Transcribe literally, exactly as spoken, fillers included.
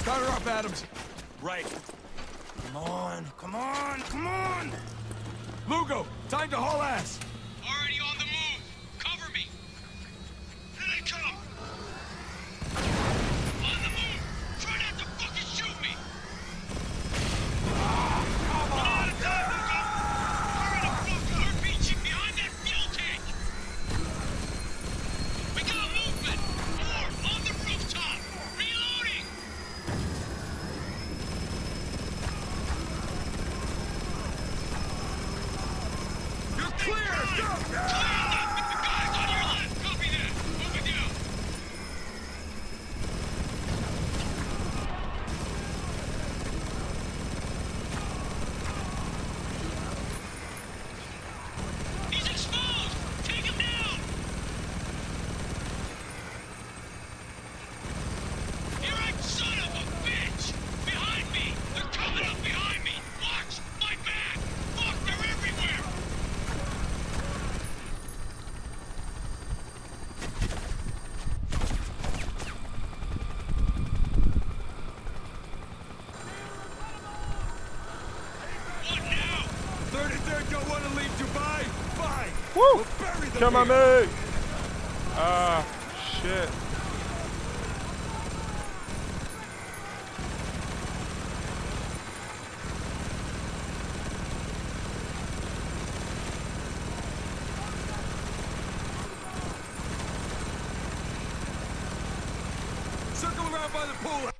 Start her up, Adams. Right. Come on, come on, come on! Lugo, time to haul ass. Already on the move. Cover me. Here they come. On the move. Try not to fucking shoot me. Come on! Out of time, Lugo. Hurry the fuck up. We're beaching behind that fuel tank. We got movement. More on the rooftop. Reloading. You're clear! Go! Clear enough. The guys on your left. Copy that. Moving down. He's exposed. Take him down. You're a son of a bitch. Behind me. They're coming up behind me. Watch my back. Fuck, they're everywhere. What now? thirty-third don't want to leave Dubai? Fine. Woo! We'll bury them Come on, here. me! Ah, shit. Circle around by the pool.